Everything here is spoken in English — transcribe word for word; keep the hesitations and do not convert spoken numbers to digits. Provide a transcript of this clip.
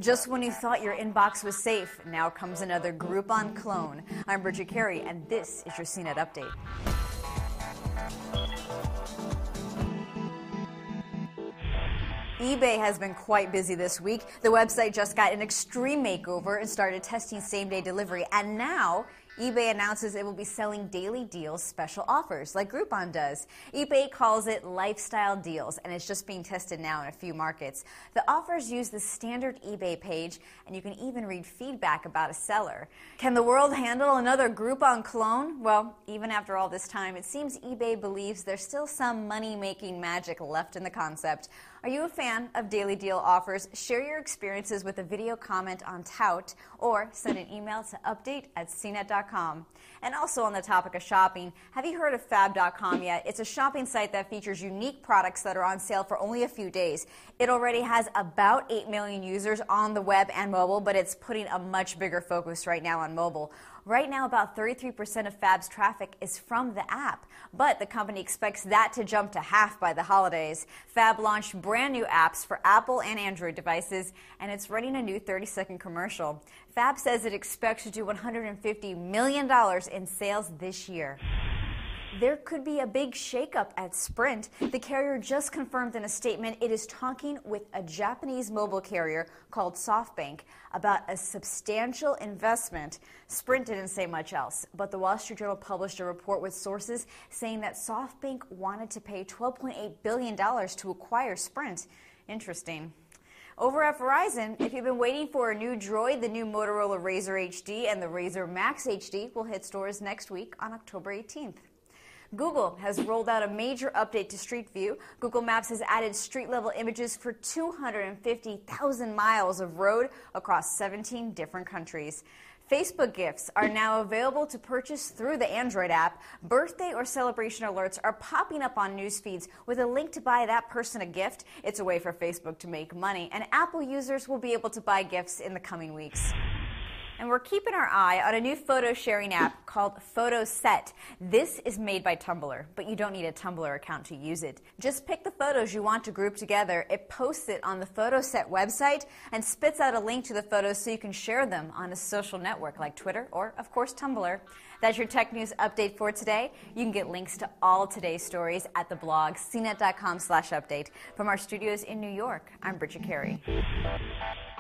Just when you thought your inbox was safe, now comes another Groupon clone. I'm Bridget Carey, and this is your C net Update. eBay has been quite busy this week. The website just got an extreme makeover and started testing same-day delivery, and now eBay announces it will be selling daily deals special offers like Groupon does. eBay calls it lifestyle deals, and it's just being tested now in a few markets. The offers use the standard eBay page, and you can even read feedback about a seller. Can the world handle another Groupon clone? Well, even after all this time, it seems eBay believes there's still some money-making magic left in the concept. Are you a fan of daily deal offers? Share your experiences with a video comment on Tout, or send an email to update at c net dot com. And also on the topic of shopping, have you heard of fab dot com yet? It's a shopping site that features unique products that are on sale for only a few days. It already has about eight million users on the web and mobile, but it's putting a much bigger focus right now on mobile. Right now, about thirty-three percent of Fab's traffic is from the app, but the company expects that to jump to half by the holidays. Fab launched brand new apps for Apple and Android devices, and it's running a new thirty second commercial. Fab says it expects to do one hundred fifty million dollars in sales this year. There could be a big shakeup at Sprint. The carrier just confirmed in a statement it is talking with a Japanese mobile carrier called SoftBank about a substantial investment. Sprint didn't say much else, but the Wall Street Journal published a report with sources saying that SoftBank wanted to pay twelve point eight billion dollars to acquire Sprint. Interesting. Over at Verizon, if you've been waiting for a new Droid, the new Motorola Razr H D and the Razr Max H D will hit stores next week on October eighteenth. Google has rolled out a major update to Street View. Google Maps has added street-level images for two hundred fifty thousand miles of road across seventeen different countries. Facebook gifts are now available to purchase through the Android app. Birthday or celebration alerts are popping up on news feeds with a link to buy that person a gift. It's a way for Facebook to make money, and Apple users will be able to buy gifts in the coming weeks. And we're keeping our eye on a new photo sharing app called PhotoSet. This is made by Tumblr, but you don't need a Tumblr account to use it. Just pick the photos you want to group together. It posts it on the PhotoSet website and spits out a link to the photos so you can share them on a social network like Twitter or, of course, Tumblr. That's your tech news update for today. You can get links to all today's stories at the blog c net dot com slash update. From our studios in New York, I'm Bridget Carey.